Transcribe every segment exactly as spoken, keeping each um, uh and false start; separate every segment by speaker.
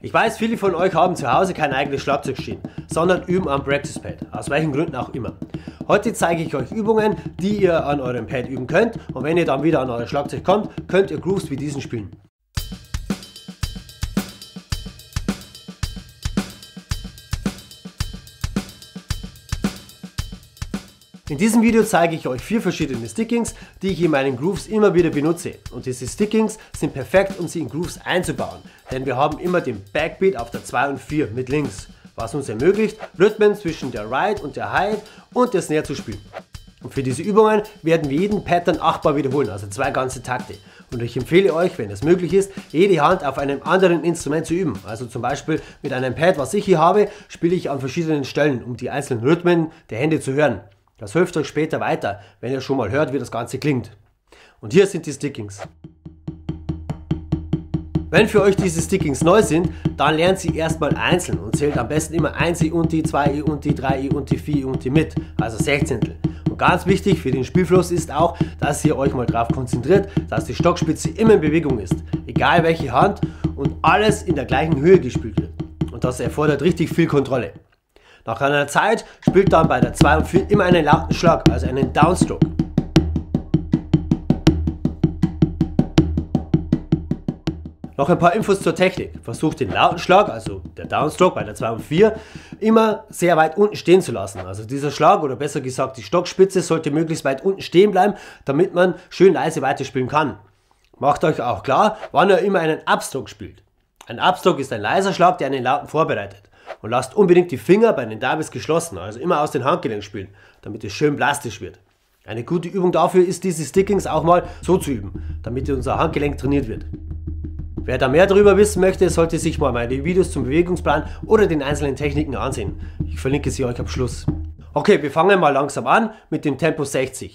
Speaker 1: Ich weiß, viele von euch haben zu Hause kein eigenes Schlagzeug stehen, sondern üben am Practice Pad, aus welchen Gründen auch immer. Heute zeige ich euch Übungen, die ihr an eurem Pad üben könnt, und wenn ihr dann wieder an euer Schlagzeug kommt, könnt ihr Grooves wie diesen spielen. In diesem Video zeige ich euch vier verschiedene Stickings, die ich in meinen Grooves immer wieder benutze. Und diese Stickings sind perfekt, um sie in Grooves einzubauen, denn wir haben immer den Backbeat auf der zwei und vier mit links, was uns ermöglicht, Rhythmen zwischen der Ride und der Hide und der Snare zu spielen. Und für diese Übungen werden wir jeden Pattern achtmal wiederholen, also zwei ganze Takte. Und ich empfehle euch, wenn es möglich ist, jede Hand auf einem anderen Instrument zu üben. Also zum Beispiel mit einem Pad, was ich hier habe, spiele ich an verschiedenen Stellen, um die einzelnen Rhythmen der Hände zu hören. Das hilft euch später weiter, wenn ihr schon mal hört, wie das Ganze klingt. Und hier sind die Stickings. Wenn für euch diese Stickings neu sind, dann lernt sie erstmal einzeln und zählt am besten immer eins I und die, zwei I und die, drei I und die, vier I und die mit, also Sechzehntel. Und ganz wichtig für den Spielfluss ist auch, dass ihr euch mal darauf konzentriert, dass die Stockspitze immer in Bewegung ist, egal welche Hand, und alles in der gleichen Höhe gespielt wird. Und das erfordert richtig viel Kontrolle. Nach einer Zeit spielt dann bei der zwei und vier immer einen lauten Schlag, also einen Downstroke. Noch ein paar Infos zur Technik. Versucht den lauten Schlag, also der Downstroke bei der zwei und vier, immer sehr weit unten stehen zu lassen. Also dieser Schlag, oder besser gesagt die Stockspitze, sollte möglichst weit unten stehen bleiben, damit man schön leise weiterspielen kann. Macht euch auch klar, wann ihr immer einen Upstroke spielt. Ein Upstroke ist ein leiser Schlag, der einen lauten vorbereitet. Und lasst unbedingt die Finger bei den Dabis geschlossen, also immer aus den Handgelenken spielen, damit es schön plastisch wird. Eine gute Übung dafür ist, diese Stickings auch mal so zu üben, damit unser Handgelenk trainiert wird. Wer da mehr darüber wissen möchte, sollte sich mal meine Videos zum Bewegungsplan oder den einzelnen Techniken ansehen. Ich verlinke sie euch am Schluss. Okay, wir fangen mal langsam an mit dem Tempo sechzig.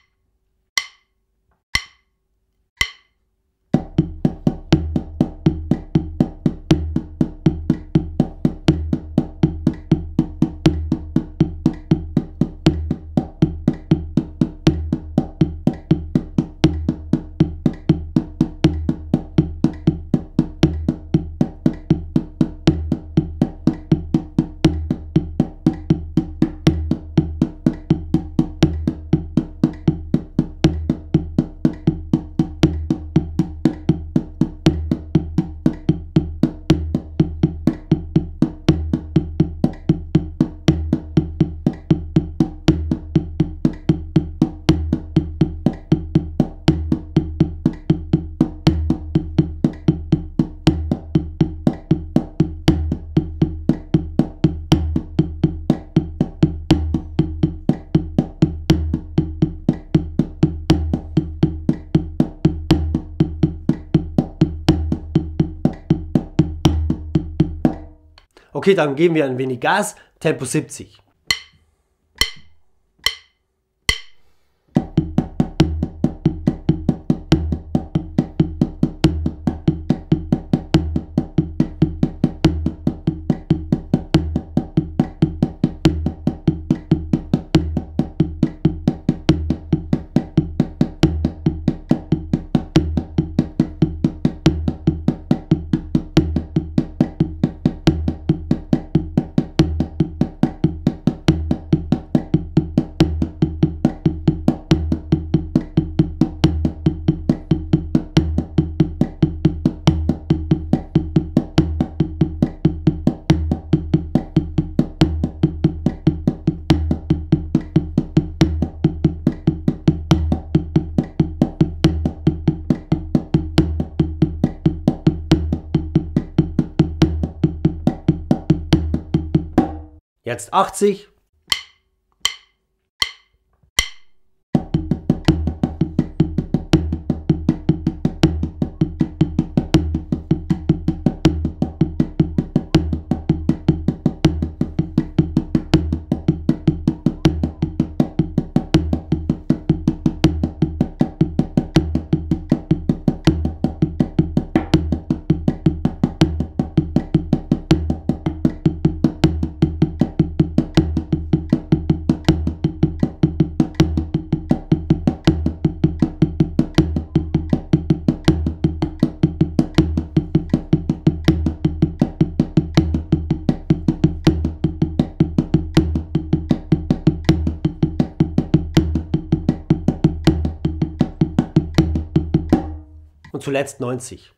Speaker 1: Okay, dann geben wir ein wenig Gas, Tempo siebzig. Jetzt achtzig. und zuletzt neunzig.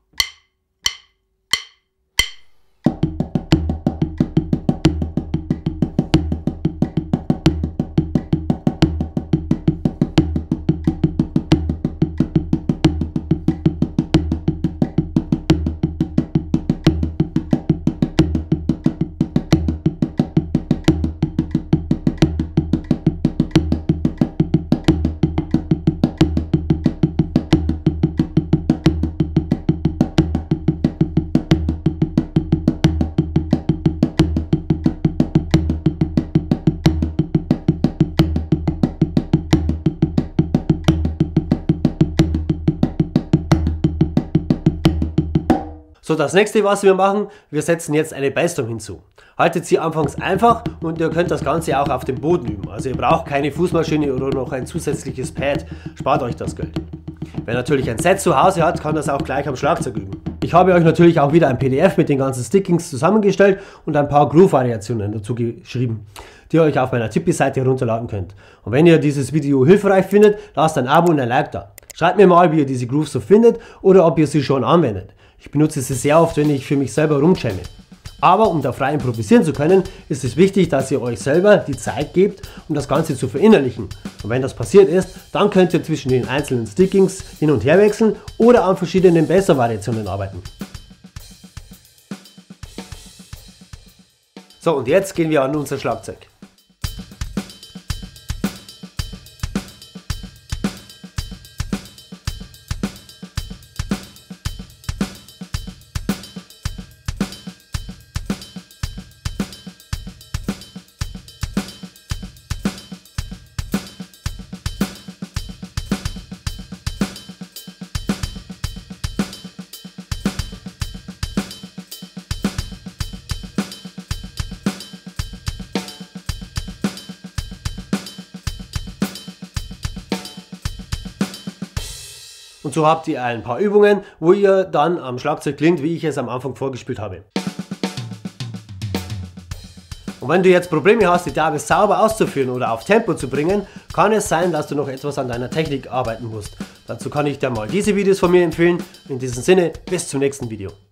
Speaker 1: So, das nächste, was wir machen, wir setzen jetzt eine Beistung hinzu. Haltet sie anfangs einfach und ihr könnt das Ganze auch auf dem Boden üben. Also ihr braucht keine Fußmaschine oder noch ein zusätzliches Pad, spart euch das Geld. Wer natürlich ein Set zu Hause hat, kann das auch gleich am Schlagzeug üben. Ich habe euch natürlich auch wieder ein P D F mit den ganzen Stickings zusammengestellt und ein paar Groove-Variationen dazu geschrieben, die ihr euch auf meiner Tippi-Seite herunterladen könnt. Und wenn ihr dieses Video hilfreich findet, lasst ein Abo und ein Like da. Schreibt mir mal, wie ihr diese Grooves so findet oder ob ihr sie schon anwendet. Ich benutze sie sehr oft, wenn ich für mich selber rumjamme. Aber um da frei improvisieren zu können, ist es wichtig, dass ihr euch selber die Zeit gebt, um das Ganze zu verinnerlichen. Und wenn das passiert ist, dann könnt ihr zwischen den einzelnen Stickings hin und her wechseln oder an verschiedenen Bass-Variationen arbeiten. So, und jetzt gehen wir an unser Schlagzeug. Und so habt ihr ein paar Übungen, wo ihr dann am Schlagzeug klingt, wie ich es am Anfang vorgespielt habe. Und wenn du jetzt Probleme hast, die Derbe sauber auszuführen oder auf Tempo zu bringen, kann es sein, dass du noch etwas an deiner Technik arbeiten musst. Dazu kann ich dir mal diese Videos von mir empfehlen. In diesem Sinne, bis zum nächsten Video.